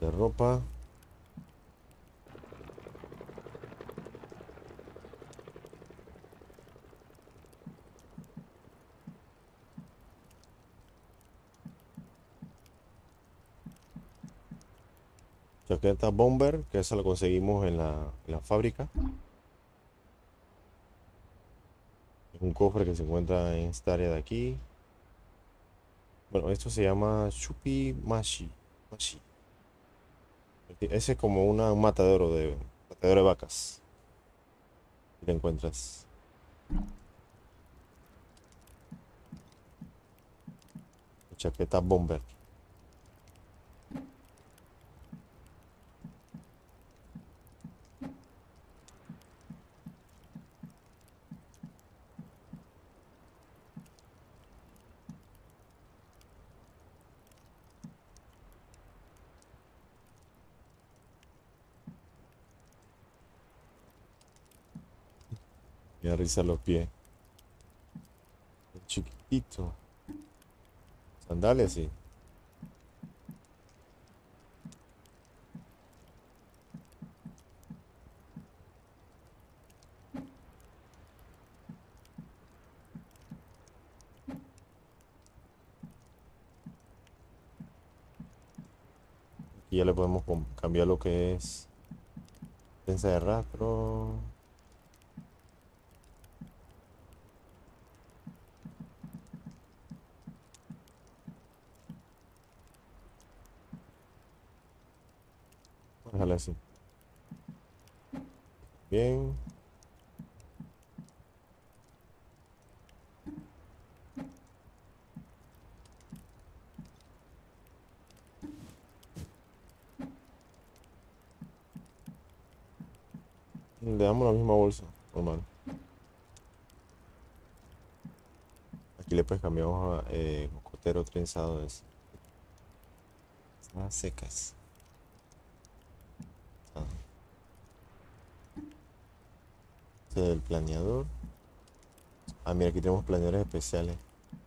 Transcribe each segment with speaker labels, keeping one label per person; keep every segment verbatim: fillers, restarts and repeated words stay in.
Speaker 1: De ropa. Chaqueta bomber, que esa la conseguimos en la, en la fábrica. Es un cofre que se encuentra en esta área de aquí. Bueno, esto se llama Chupi Mashi. Mashi. Ese es como una, un matadero de, matadero de vacas. Y te encuentras. Chaqueta bomber. Me da risa los pies. Chiquitito. Sandalias, sí. Y ya le podemos cambiar lo que es defensa de rastro. Déjale así. Bien. Le damos la misma bolsa, normal. Aquí le pues cambiamos a eh, cocotero trenzado de ese. Están secas. Ah. Este del planeador. Ah, mira, aquí tenemos planeadores especiales.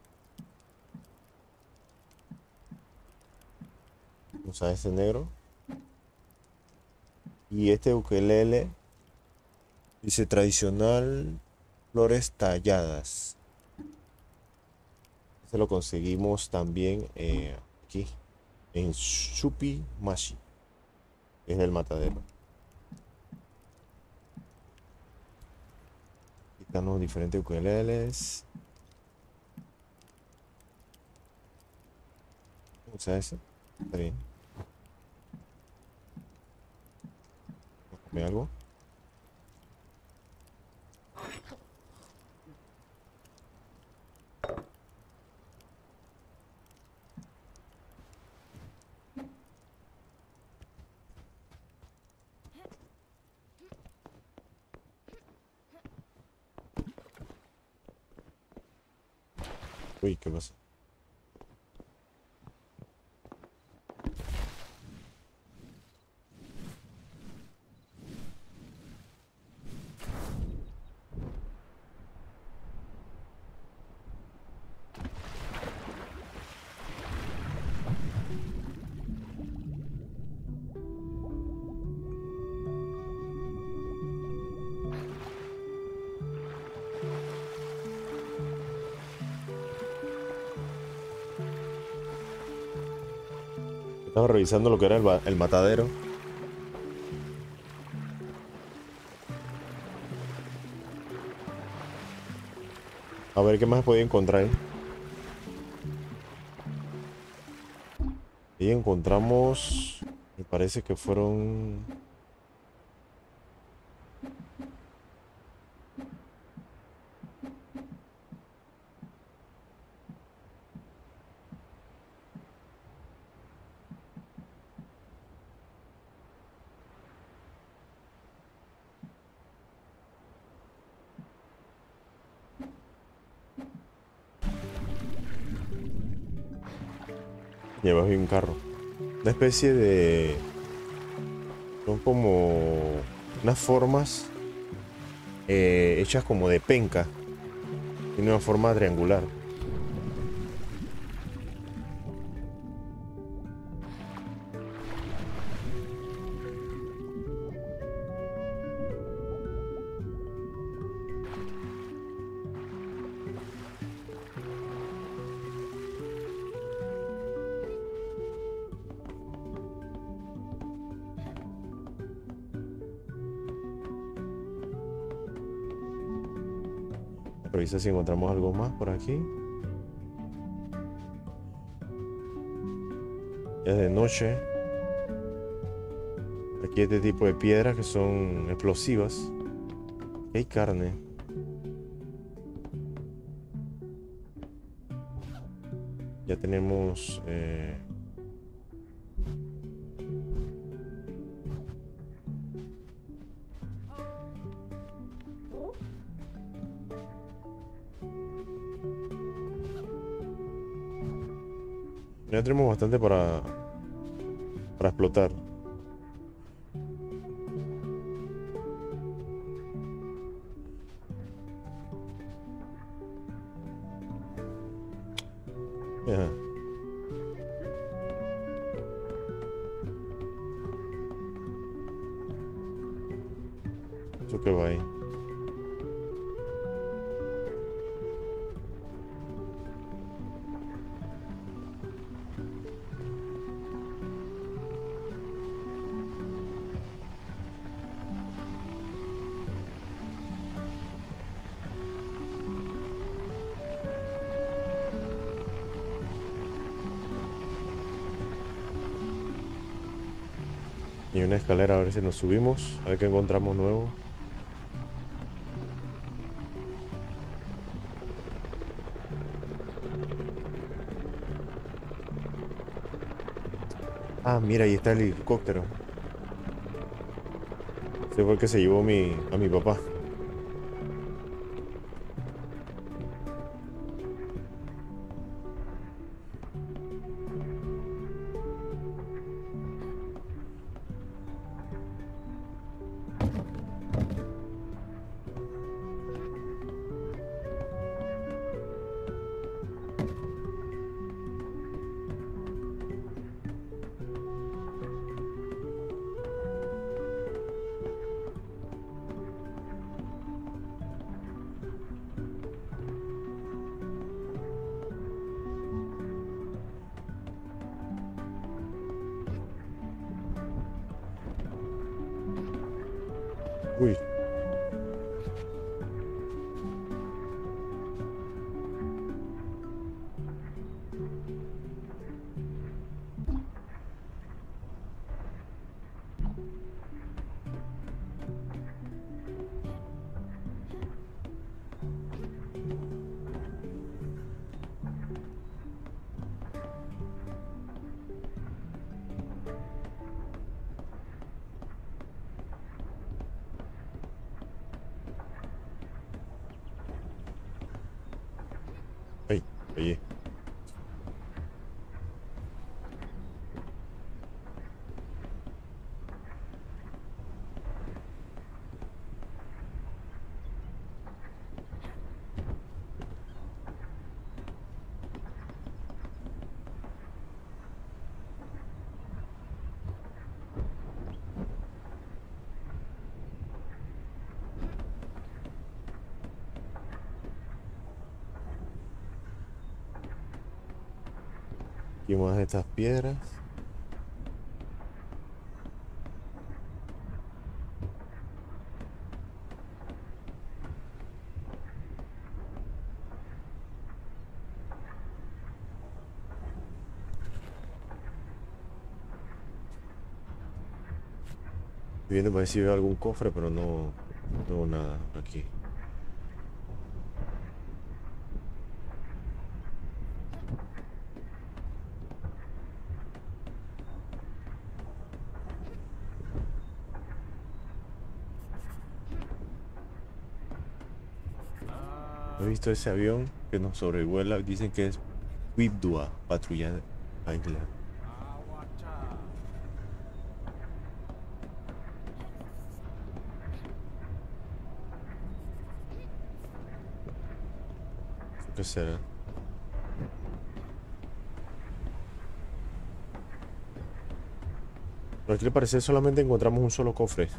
Speaker 1: Usa ese negro. Y este ukelele dice tradicional flores talladas. Este lo conseguimos también eh, aquí en Chupi Mashi. Es el matadero. Aquí están los diferentes ukeleles. Usa ese. Está bien. ¿Come algo? Uy, ¿qué pasa? Estaba revisando lo que era el, el matadero. A ver qué más podía encontrar. Y encontramos, me parece que fueron llevas un carro. Una especie de... Son como unas formas eh, hechas como de penca. Tiene una forma triangular. Revisa si encontramos algo más por aquí. Ya es de noche. Aquí hay este tipo de piedras que son explosivas. Aquí hay carne. Ya tenemos... Eh... Ya tenemos bastante para... Para explotar. Ajá. Eso que va ahí. Y una escalera, a ver si nos subimos. A ver qué encontramos nuevo. Ah, mira, ahí está el helicóptero. Ese fue el que se llevó mi, a mi papá. Uy. Ay, oye. Y más de estas piedras. Estoy viendo para ver si veo algún cofre, pero no, no veo nada aquí. He visto ese avión que nos sobrevuela. Dicen que es Wibdua, patrulla Island. ¿Qué será? Pero aquí al parecer solamente encontramos un solo cofre.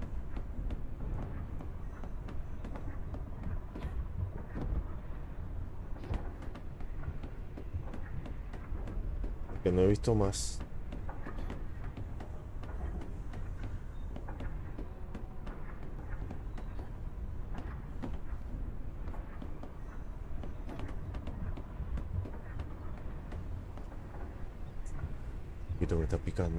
Speaker 1: Que no he visto más. poquito me está picando.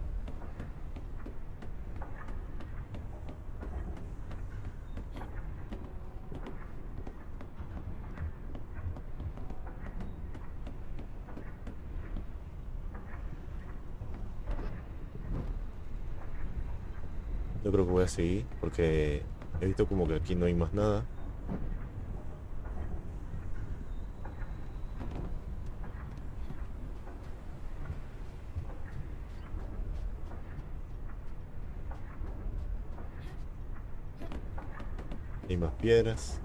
Speaker 1: Yo creo que voy a seguir porque he visto como que aquí no hay más nada. Hay más piedras.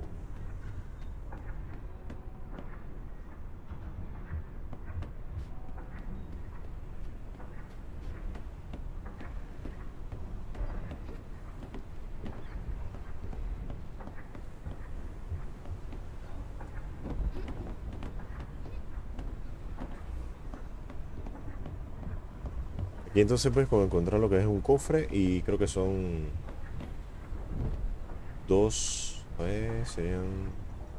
Speaker 1: Aquí entonces pues como encontrar lo que es un cofre y creo que son dos, a ver, serían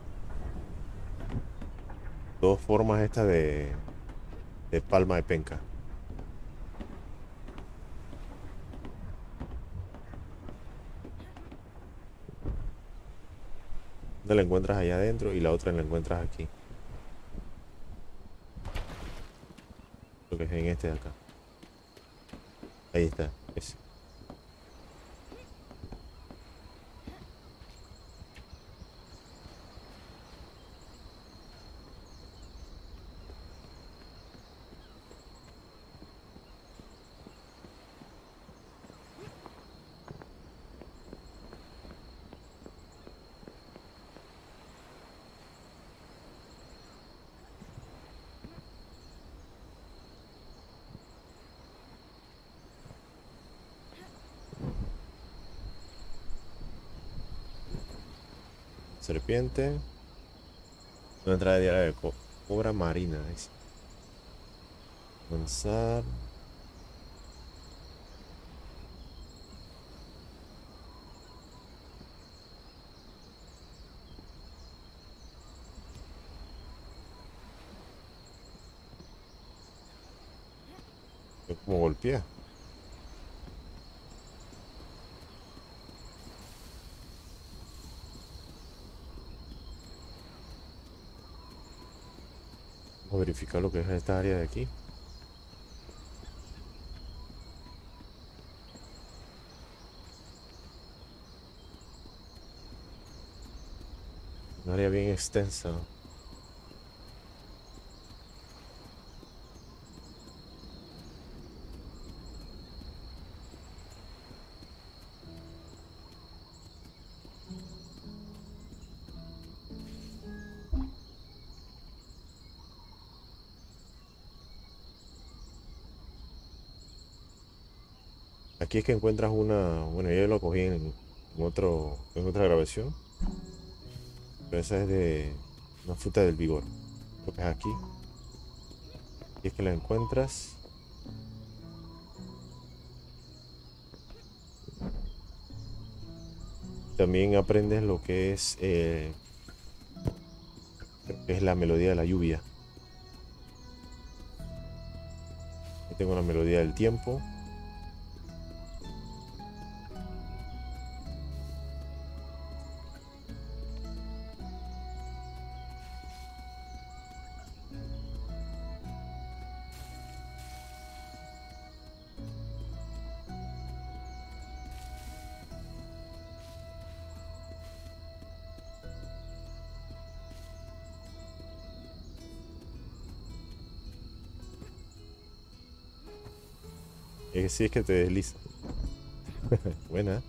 Speaker 1: dos formas estas de, de palma de penca. Una la encuentras allá adentro y la otra la encuentras aquí. Lo que es en este de acá. Ahí está. Ese. Serpiente. Una entrada diaria de co cobra marina. Dice. Avanzar. Es como golpea. Vamos a verificar lo que es esta área de aquí. Un área bien extensa. Aquí es que encuentras una, bueno, yo lo cogí en, en otro, en otra grabación, pero esa es de una fruta del vigor. Creo que es aquí. Y es que la encuentras. También aprendes lo que es, eh, creo que es la melodía de la lluvia. Aquí tengo la melodía del tiempo. Es que sí, es que te desliza. Buena.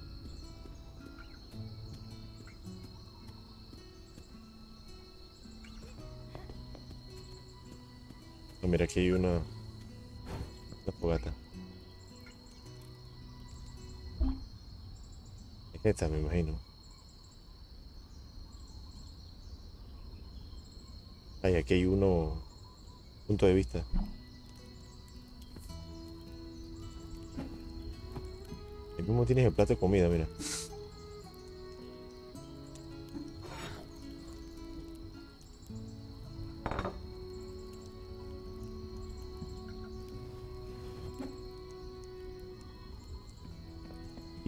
Speaker 1: Ah, mira, aquí hay una, una fogata. Es esta, me imagino. Ay, aquí hay uno, punto de vista. El mismo tienes el plato de comida, mira.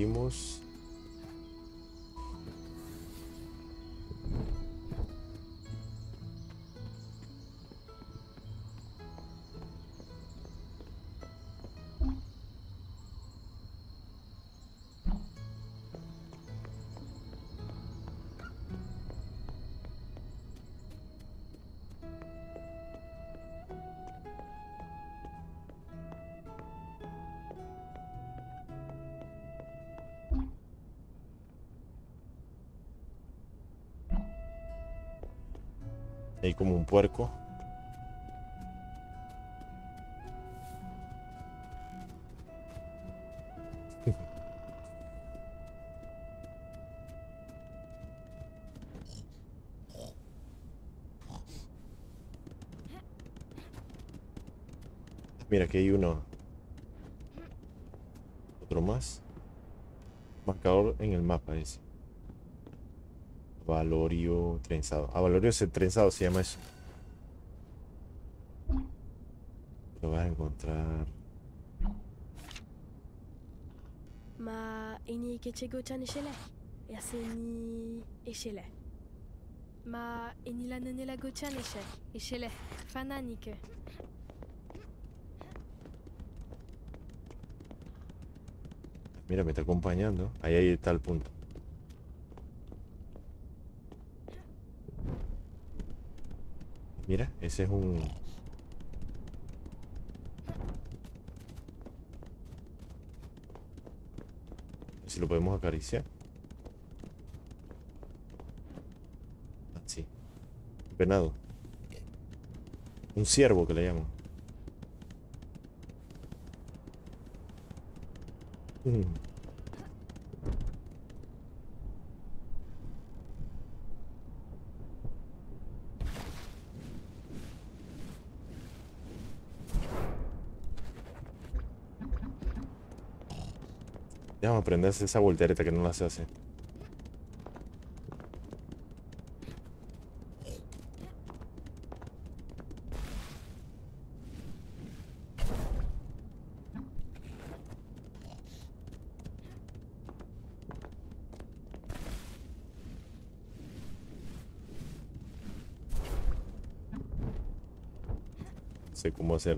Speaker 1: seguimos. Hay como un puerco. Mira, aquí hay uno. Otro más. Marcador en el mapa ese. Valorio trenzado. Ah, Valorio trenzado se llama eso. Lo vas a encontrar.
Speaker 2: Ma ini kecego-chan ishele. Yaseni ishele. Ma ini la nenela go-chan ishe. Ishele. Fananike.
Speaker 1: Mira, me está acompañando. Ahí, ahí está el punto. Mira, ese es un... Si lo podemos acariciar. Ah, sí. Un venado. Un ciervo que le llaman. Mm. Déjame aprender esa voltereta que no la sé hacer. No sé cómo hacerlo.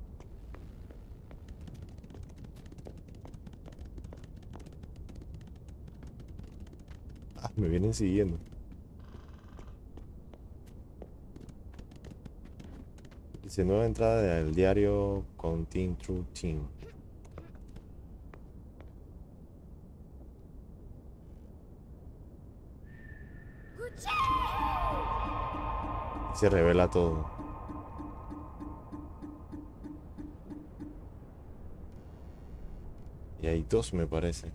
Speaker 1: Ah, me vienen siguiendo. Dice nueva entrada del diario con Team True Team. Se revela todo. Y hay dos, me parece.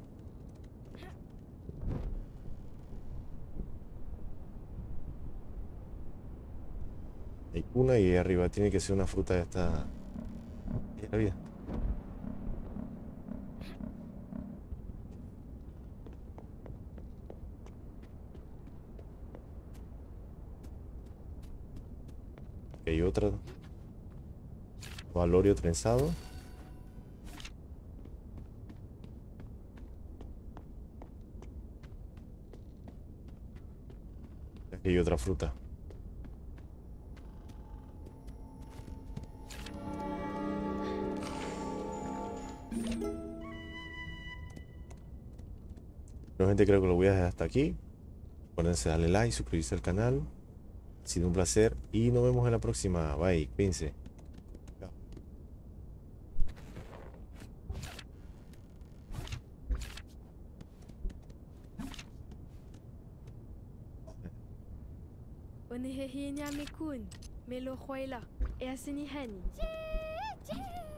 Speaker 1: Hay una y ahí arriba tiene que ser una fruta de esta. De la vida. Aquí hay otra. Valorio trenzado. Aquí hay otra fruta. Bueno, gente, creo que lo voy a dejar hasta aquí. Acuérdense de darle like, suscribirse al canal. Ha sido un placer y nos vemos en la próxima. Bye, cuídense. Chao.
Speaker 2: Onehehi nyame kun. Melo khoila. Yaseni hani.